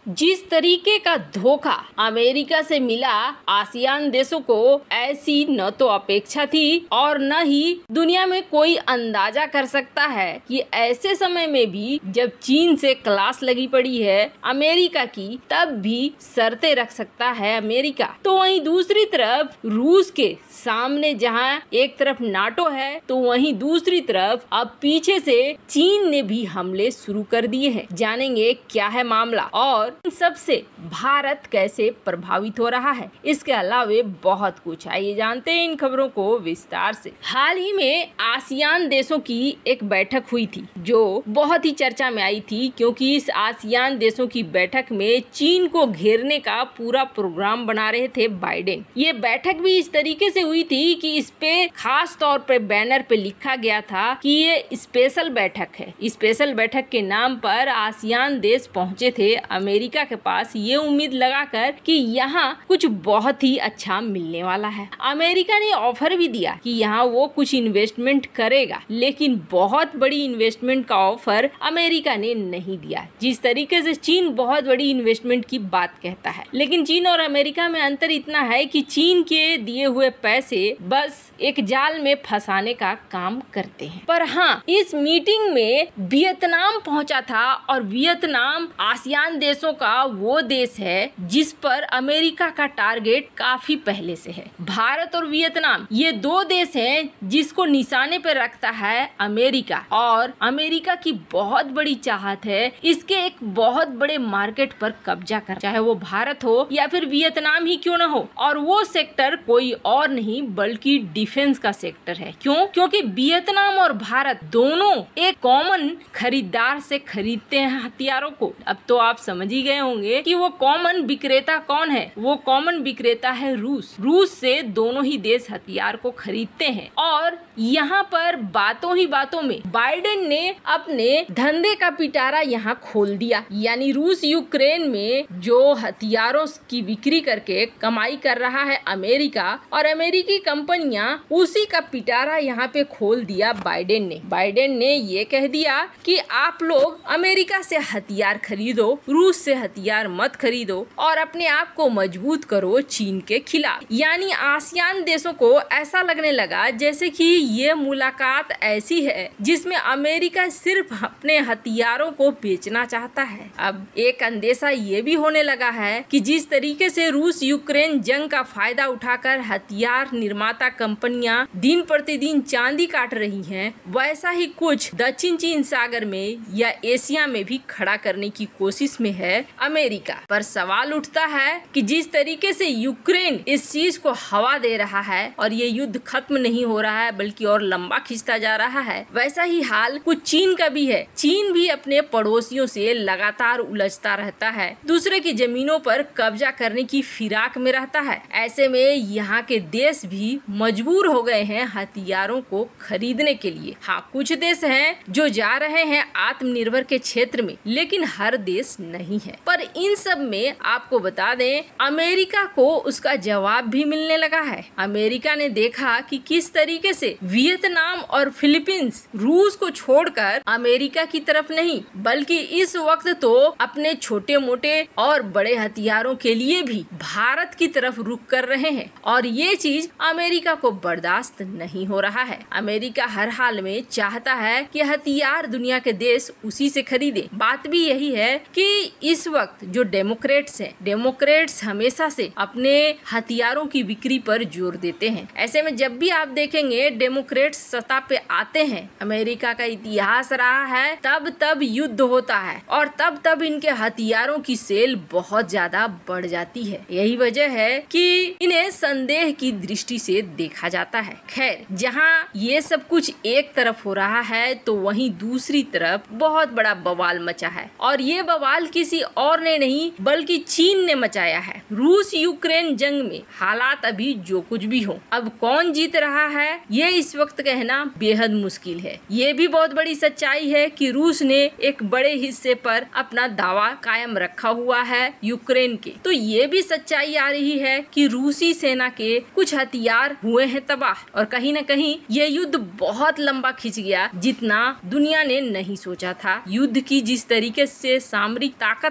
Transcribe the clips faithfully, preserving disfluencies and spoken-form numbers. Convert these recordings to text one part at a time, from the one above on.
जिस तरीके का धोखा अमेरिका से मिला आसियान देशों को ऐसी न तो अपेक्षा थी और न ही दुनिया में कोई अंदाजा कर सकता है कि ऐसे समय में भी जब चीन से क्लास लगी पड़ी है अमेरिका की, तब भी शर्तें रख सकता है अमेरिका। तो वहीं दूसरी तरफ रूस के सामने जहां एक तरफ नाटो है तो वहीं दूसरी तरफ अब पीछे से चीन ने भी हमले शुरू कर दिए हैं। जानेंगे क्या है मामला और इन सबसे भारत कैसे प्रभावित हो रहा है। इसके अलावे बहुत कुछ, आइए जानते हैं इन खबरों को विस्तार से। हाल ही में आसियान देशों की एक बैठक हुई थी जो बहुत ही चर्चा में आई थी, क्योंकि इस आसियान देशों की बैठक में चीन को घेरने का पूरा प्रोग्राम बना रहे थे बाइडेन। ये बैठक भी इस तरीके से हुई थी कि इस पे खास तौर पे बैनर पे लिखा गया था कि ये स्पेशल बैठक है। स्पेशल बैठक के नाम पर आसियान देश पहुंचे थे अमेरिका के पास ये उम्मीद लगाकर कि यहाँ कुछ बहुत ही अच्छा मिलने वाला है। अमेरिका ने ऑफर भी दिया कि यहाँ वो कुछ इन्वेस्टमेंट करेगा, लेकिन बहुत बड़ी इन्वेस्टमेंट का ऑफर अमेरिका ने नहीं दिया। जिस तरीके से चीन बहुत बड़ी इन्वेस्टमेंट की बात कहता है, लेकिन चीन और अमेरिका में अंतर इतना है कि चीन के दिए हुए पैसे बस एक जाल में फंसाने का काम करते हैं। पर हाँ, इस मीटिंग में वियतनाम पहुंचा था और वियतनाम आसियान देशों का वो देश है जिस पर अमेरिका का टारगेट काफी पहले से है। भारत और वियतनाम ये दो देश हैं जिसको निशाने पे रखता है अमेरिका, और अमेरिका की बहुत बड़ी चाहत है इसके एक बहुत बड़े मार्केट पर कब्जा कर, चाहे वो भारत हो या फिर वियतनाम ही क्यों ना हो। और वो सेक्टर कोई और नहीं बल्कि डिफेंस का सेक्टर है। क्यों? क्योंकि वियतनाम और भारत दोनों एक कॉमन खरीदार से खरीदते हैं हथियारों को। अब तो आप समझ ही गए होंगे कि वो कॉमन विक्रेता कौन है। वो कॉमन विक्रेता है रूस। रूस से दोनों ही देश हथियार को खरीदते हैं। और यहाँ पर बातों ही बातों में बाइडेन ने अपने धंधे का पिटारा यहाँ खोल दिया, यानी रूस यूक्रेन में जो हथियारों की बिक्री करके कमाई कर रहा है अमेरिका, और अमेरिकी कंपनियां उसी का पिटारा यहाँ पे खोल दिया बाइडेन ने। बाइडेन ने ये कह दिया कि आप लोग अमेरिका से हथियार खरीदो, रूस से हथियार मत खरीदो और अपने आप को मजबूत करो चीन के खिलाफ। यानी आसियान देशों को ऐसा लगने लगा जैसे कि ये मुलाकात ऐसी है जिसमें अमेरिका सिर्फ अपने हथियारों को बेचना चाहता है। अब एक अंदेशा ये भी होने लगा है कि जिस तरीके से रूस यूक्रेन जंग का फायदा उठाकर हथियार निर्माता कंपनियां दिन प्रतिदिन चांदी काट रही हैं, वैसा ही कुछ दक्षिण चीन सागर में या एशिया में भी खड़ा करने की कोशिश में है अमेरिका। पर सवाल उठता है कि जिस तरीके से यूक्रेन इस चीज को हवा दे रहा है और ये युद्ध खत्म नहीं हो रहा है बल्कि और लंबा खिंचता जा रहा है, वैसा ही हाल कुछ चीन का भी है। चीन भी अपने पड़ोसियों से लगातार उलझता रहता है, दूसरे की जमीनों पर कब्जा करने की फिराक में रहता है। ऐसे में यहाँ के देश भी मजबूर हो गए हैं हथियारों को खरीदने के लिए। हाँ, कुछ देश हैं जो जा रहे हैं आत्मनिर्भर के क्षेत्र में, लेकिन हर देश नहीं है। पर इन सब में आपको बता दें, अमेरिका को उसका जवाब भी मिलने लगा है। अमेरिका ने देखा कि किस तरीके से वियतनाम और फिलीपींस रूस को छोड़कर अमेरिका की तरफ नहीं बल्कि इस वक्त तो अपने छोटे मोटे और बड़े हथियारों के लिए भी भारत की तरफ रुख कर रहे हैं, और ये चीज अमेरिका को बर्दाश्त नहीं हो रहा है। अमेरिका हर हाल में चाहता है कि हथियार दुनिया के देश उसी से खरीदे। बात भी यही है कि इस वक्त जो डेमोक्रेट्स हैं, डेमोक्रेट्स हमेशा से अपने हथियारों की बिक्री पर जोर देते हैं। ऐसे में जब भी आप देखेंगे डेमोक्रेट्स सत्ता पे आते हैं, अमेरिका का इतिहास रहा है, तब तब युद्ध होता है और तब तब इनके हथियारों की सेल बहुत ज्यादा बढ़ जाती है। यही वजह है कि इन्हें संदेह की दृष्टि से देखा जाता है। खैर, जहाँ ये सब कुछ एक तरफ हो रहा है तो वहीं दूसरी तरफ बहुत बड़ा बवाल मचा है, और ये बवाल किसी और ने नहीं बल्कि चीन ने मचाया है। रूस यूक्रेन जंग में हालात अभी जो कुछ भी हो, अब कौन जीत रहा है ये इस वक्त कहना बेहद मुश्किल है। ये भी बहुत बड़ी सच्चाई है कि रूस ने एक बड़े हिस्से पर अपना दावा कायम रखा हुआ है यूक्रेन के। तो ये भी सच्चाई आ रही है कि रूसी सेना के कुछ हथियार हुए हैं तबाह, और कहीं न कहीं ये युद्ध बहुत लंबा खिंच गया जितना दुनिया ने नहीं सोचा था। युद्ध की जिस तरीके से सामरिक ताकत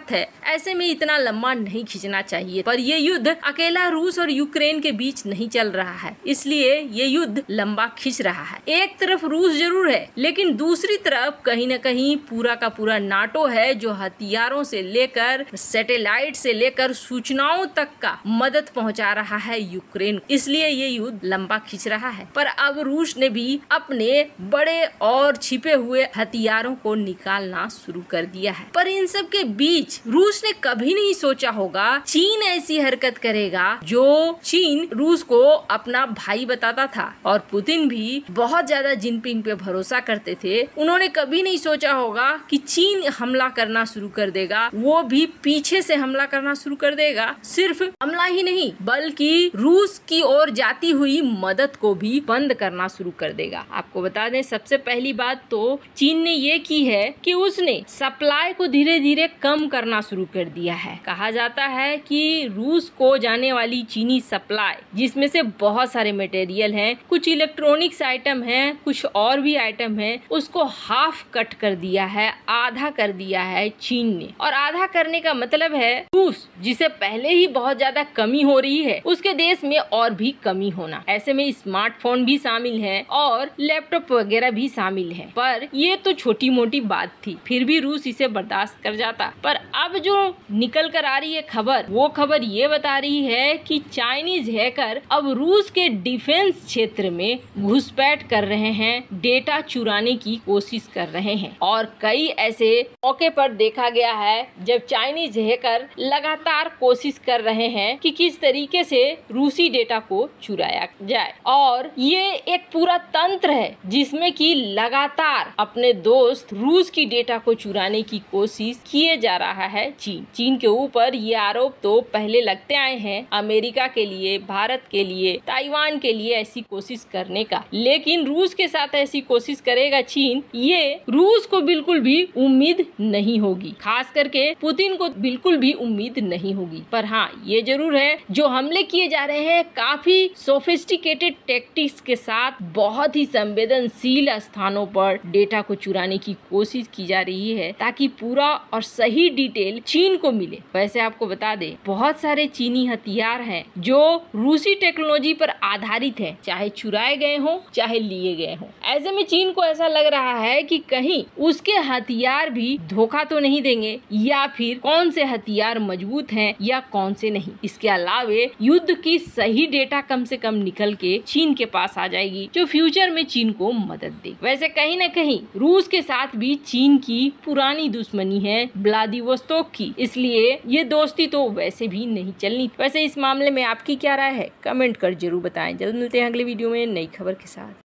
ताकत है, ऐसे में इतना लंबा नहीं खींचना चाहिए। पर ये युद्ध अकेला रूस और यूक्रेन के बीच नहीं चल रहा है, इसलिए ये युद्ध लंबा खींच रहा है। एक तरफ रूस जरूर है, लेकिन दूसरी तरफ कहीं न कहीं पूरा का पूरा नाटो है, जो हथियारों से लेकर सैटेलाइट से लेकर सूचनाओं तक का मदद पहुंचा रहा है यूक्रेन। इसलिए ये युद्ध लंबा खींच रहा है। पर अब रूस ने भी अपने बड़े और छिपे हुए हथियारों को निकालना शुरू कर दिया है। पर इन सब के बीच रूस ने कभी नहीं सोचा होगा चीन ऐसी हरकत करेगा, जो चीन रूस को अपना भाई बताता था और पुतिन भी बहुत ज्यादा जिनपिंग पे भरोसा करते थे। उन्होंने कभी नहीं सोचा होगा कि चीन हमला करना शुरू कर देगा, वो भी पीछे से हमला करना शुरू कर देगा। सिर्फ हमला ही नहीं, बल्कि रूस की ओर जाती हुई मदद को भी बंद करना शुरू कर देगा। आपको बता दें, सबसे पहली बात तो चीन ने ये की है कि उसने सप्लाई को धीरे धीरे कम करना शुरू कर दिया है। कहा जाता है कि रूस को जाने वाली चीनी सप्लाई, जिसमें से बहुत सारे मटेरियल हैं, कुछ इलेक्ट्रॉनिक्स आइटम हैं, कुछ और भी आइटम हैं, उसको हाफ कट कर दिया है, आधा कर दिया है चीन ने। और आधा करने का मतलब है रूस, जिसे पहले ही बहुत ज्यादा कमी हो रही है, उसके देश में और भी कमी होना। ऐसे में स्मार्टफोन भी शामिल है और लैपटॉप वगैरह भी शामिल है। पर ये तो छोटी मोटी बात थी, फिर भी रूस इसे बर्दाश्त कर जाता। पर अब जो निकल कर आ रही है खबर, वो खबर ये बता रही है कि चाइनीज हैकर अब रूस के डिफेंस क्षेत्र में घुसपैठ कर रहे हैं, डेटा चुराने की कोशिश कर रहे हैं। और कई ऐसे मौके पर देखा गया है जब चाइनीज हैकर लगातार कोशिश कर रहे हैं कि किस तरीके से रूसी डेटा को चुराया जाए। और ये एक पूरा तंत्र है जिसमें कि लगातार अपने दोस्त रूस की डेटा को चुराने की कोशिश किए जा रहा है चीन। चीन के ऊपर ये आरोप तो पहले लगते आए हैं, अमेरिका के लिए, भारत के लिए, ताइवान के लिए ऐसी कोशिश करने का। लेकिन रूस के साथ ऐसी कोशिश करेगा चीन, ये रूस को बिल्कुल भी उम्मीद नहीं होगी। खास करके पुतिन को बिल्कुल भी उम्मीद नहीं होगी। पर हाँ, ये जरूर है, जो हमले किए जा रहे हैं काफी सोफिस्टिकेटेड टैक्टिक्स के साथ, बहुत ही संवेदनशील स्थानों पर डेटा को चुराने की कोशिश की जा रही है, ताकि पूरा और सही डिटेल चीन को मिले। वैसे आपको बता दें, बहुत सारे चीनी हथियार हैं जो रूसी टेक्नोलॉजी पर आधारित है, चाहे चुराए गए हों चाहे लिए गए हों। ऐसे में चीन को ऐसा लग रहा है कि कहीं उसके हथियार भी धोखा तो नहीं देंगे, या फिर कौन से हथियार मजबूत हैं या कौन से नहीं। इसके अलावे युद्ध की सही डेटा कम से कम निकल के चीन के पास आ जाएगी, जो फ्यूचर में चीन को मदद दे। वैसे कहीं न कहीं रूस के साथ भी चीन की पुरानी दुश्मनी है, व्लादिवोस्तोक की, इसलिए ये दोस्ती तो वैसे भी नहीं चलनी। वैसे इस मामले में आपकी क्या राय है, कमेंट कर जरूर बताएं। जल्द मिलते हैं अगले वीडियो में नई खबर के साथ।